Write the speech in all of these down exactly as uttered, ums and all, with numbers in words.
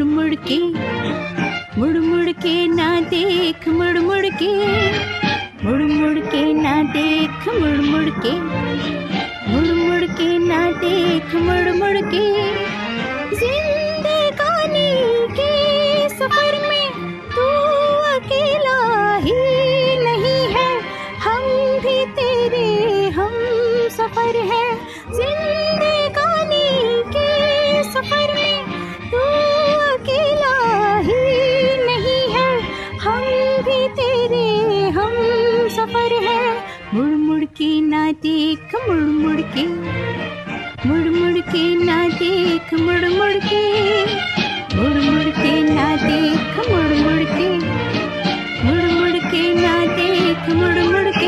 मुड़ के, मुड़ मुड़ के ना देख, मुड़ मुड़ के, मुड़ मुड़ के ना देख, मुड़ मुड़ के, मुड़ मुड़ के ना देख, मुड़ मुड़ के। जिंदगानी के सफर में तू अकेला ही नहीं है, हम भी तेरे हम सफर है। जिंदगानी के सफर में तू अकेला ही नहीं है, हम भी तेरे हम सफर है। मुड़ मुड़ के ना देख, मुड़ मुड़ के, मुड़ मुड़ के ना देख, मुड़ मुड़ के, मुड़ मुड़ के ना देख, मुड़ मुड़ के, मुड़ मुड़ के ना देख, मुड़ मुड़ के।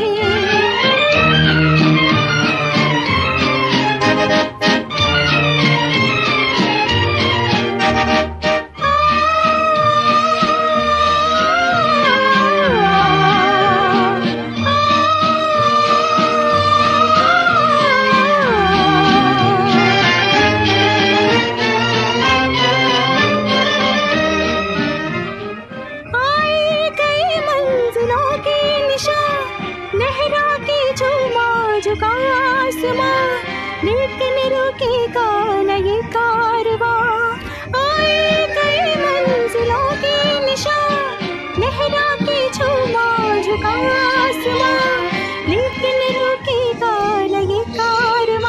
झुका आसमां, लेकिन रुकेगा न ये कारवां। आए गए मंजिलों के निशान, लहरा के झूमा झुका आसमां, लेकिन रुकेगा न ये कारवां।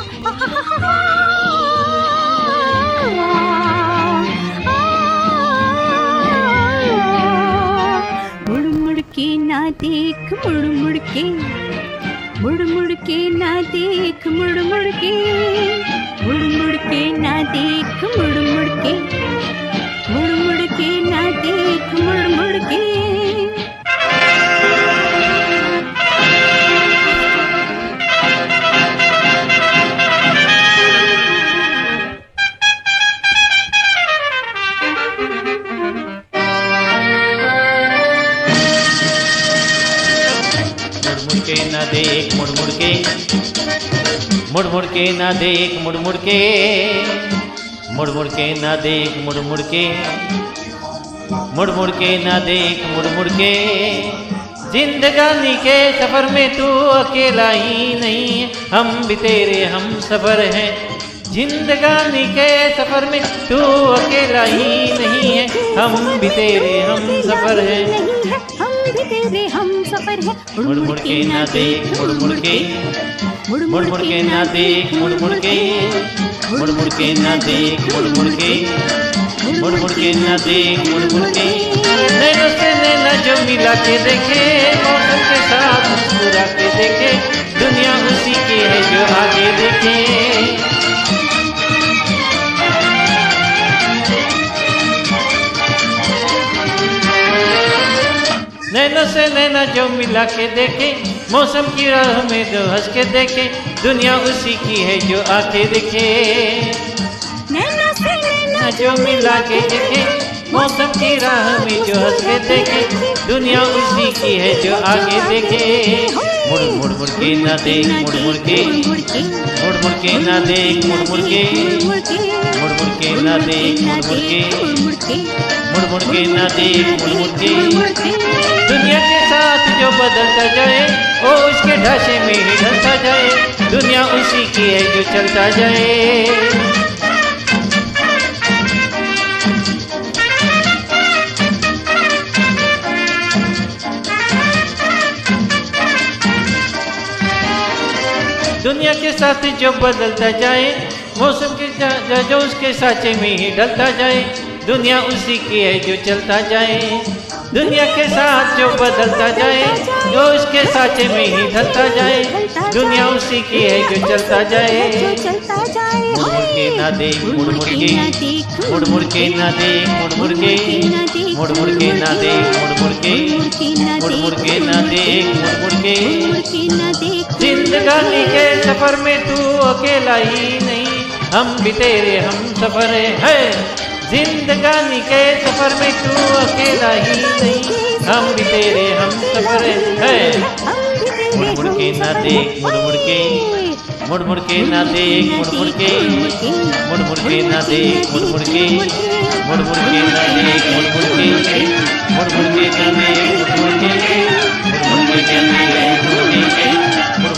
मुड़ मुड़ के ना देख, मुड़ मुड़ के, मुड़ मुड़ के ना देख, मुड़ मुड़ के, मुड़ मुड़ के ना देख, मुड़ मुड़ के, मुड़ मुड़ के ना देख, मुड़ मुड़ के। ना देख, मुड़ मुड़ के, मुड़ मुड़ के ना देख, मुड़ मुड़ के, मुड़ मुड़ के ना देख, मुड़ मुड़ के, मुड़ मुड़ के ना देख, मुड़ मुड़ के। जिंदगानी के सफर में तू अकेला ही नहीं है, हम भी तेरे हम सफर हैं। जिंदगानी के सफर में तू अकेला ही नहीं है, हम भी तेरे हम सफर हैं। हम भी तेरे हम सफर है। मुड़ मुड़ के ना देख, मुड़ मुड़ के, मुड़ मुड़ के ना देख, मुड़ मुड़ के, मुड़ मुड़ के ना देख, मुड़ मुड़ के, मुड़ मुड़ के ना देख, मुड़ मुड़ के। नैनों से नैना जो मिला के देखे, मौसम के साथ मुस्कुरा के देखे, दुनिया उसी की है जो आगे देखे। नैना से नैना जो मिला के देखे, मौसम की राह में जो हंस के देखे, दुनिया उसी की है जो आके देखे। नैना से नैना जो मिला के देखे, मौसम की राह में जो हंस के देखे, दुनिया उसी की है जो आगे देखे। मुड़ मुड़ मुड़ के ना देख, मुड़ मुड़ के, मुड़ मुड़ के ना देख, मुड़ मुड़ के, मुड़ मुड़ के ना देख, मुड़ मुड़ के, मुड़ मुड़ के ना देख, मुड़ मुड़ के। दुनिया के साथ जो बदलता जाए, वो उसके ढांचे में ही ढलता जाए, दुनिया उसी की है जो चलता जाए। दुनिया के साथ जो बदलता जाए, मौसम के जो उसके साँचे में ही ढलता जाए, दुनिया उसी की है जो चलता जाए। दुनिया के साथ जो बदलता जाए, जो उसके साँचे में ही ढलता जाए, दुनिया उसी की है जो चलता जाए। मुड़ मुड़ के ना देख, मुड़ मुड़ के, मुड़ मुड़ के ना देख, मुड़ मुड़ के, मुड़ मुड़ के ना देख, मुड़ मुड़ के, मुड़ मुड़ के ना देख, मुड़ मुड़ के। जिंदगानी के सफर में तू अकेला ही नहीं, हम भी तेरे हम सफर है। जिंदगानी के सफर में तू अकेला ही नहीं, हम भी तेरे हम सफर है। मुड़ मुड़ के ना देख, मुड़ मुड़ के, मुड़ मुड़ के ना देख मुड़ मुड़ के मुड़ मुड़ के ना देख मुड़ मुड़ के मुड़ मुड़ के ना देख मुड़ मुड़ के मुड़ मुड़ के ना देख मुड़ मुड़ के मुड़ मुड़ के ना देख मुड़ मुड़ के